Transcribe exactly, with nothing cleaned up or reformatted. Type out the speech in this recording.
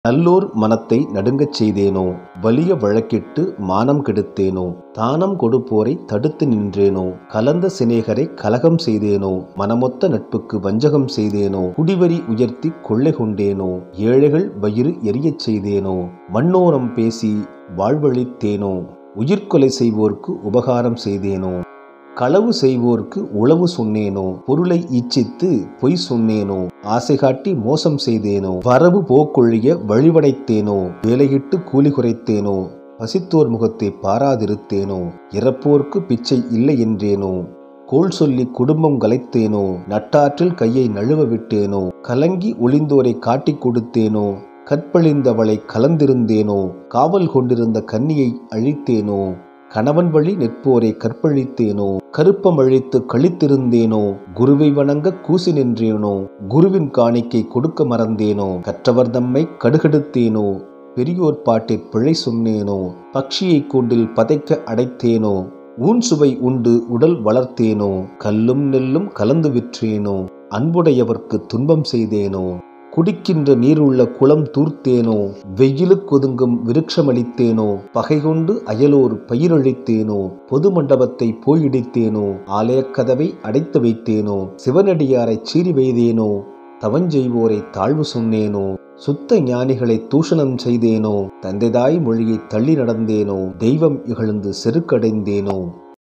நல்லோர் மனத்தை நடுங்கச் செய்தேனோ, வலிய வழக்கிட்டு மானம் கெடுத்தேனோ, தானம் கொடுப்போரை தடுத்து நின்றேனோ, கலந்த சிநேகரை கலகம் செய்தேனோ, மனமொத்த நட்புக்கு வஞ்சகம் செய்தேனோ, குடிவரி உயர்த்தி கொள்ளை கொண்டேனோ, ஏழைகள் வயிறு எரியச் செய்தேனோ, மண்ணோரம் பேசி வாழ்வழித்தேனோ, உயிர்கொலை செய்வோர்க்கு உபகாரம் செய்தேனோ, களவு செய்வோர்க்கு உளவு சொன்னேனோ, பொருளை இச்சித்து பொய் சொன்னேனோ, ஆசை காட்டி மோசம் செய்தேனோ, வரவு போக்கொழிய வழிவடைத்தேனோ, வேலையிட்டு கூலி குறைத்தேனோ, பசித்தோர் முகத்தை பாராதிருத்தேனோ, இறப்போர்க்கு பிச்சை இல்லை என்றேனோ, கோள் சொல்லி குடும்பம் கலைத்தேனோ, நட்டாற்றில் கையை நழுவ விட்டேனோ, கலங்கி ஒளிந்தோரை காட்டிக் கொடுத்தேனோ, கற்பழிந்தவளை கலந்திருந்தேனோ, காவல் கொண்டிருந்த கன்னியை அழித்தேனோ, கணவன் வழி நிற்போரை கற்பழித்தேனோ, கருப்பம் அழித்து கழித்திருந்தேனோ, குருவை வணங்க கூசி நின்றேனோ, குருவின் காணிக்கை கொடுக்க மறந்தேனோ, கற்றவர் தம்மை கடுகெடுத்தேனோ, பெரியோர் பாட்டிற் பிழை சொன்னேனோ, பக்ஷியை கூண்டில் பதைக்க அடைத்தேனோ, ஊன் சுவை உண்டு உடல் வளர்த்தேனோ, கல்லும் நெல்லும் கலந்து விற்றேனோ, அன்புடையவர்க்கு துன்பம் செய்தேனோ, குடிக்கின்ற நீருள்ள குளம் தூர்த்தேனோ, வெயிலுக்கொதுங்கும் விருட்சமளித்தேனோ, பகை கொண்டு அயலோர் பயிரழித்தேனோ, பொது மண்டபத்தை போயிடித்தேனோ, ஆலயக்கதவை அடைத்து வைத்தேனோ, சிவனடியாரை சீறி வைத்தேனோ, தவஞ்செய்வோரை தாழ்வு சொன்னேனோ, சுத்த ஞானிகளை தூஷணம் செய்தேனோ, தந்தைதாய் மொழியை தள்ளி நடந்தேனோ, தெய்வம் இகழ்ந்து செருக்கடைந்தேனோ.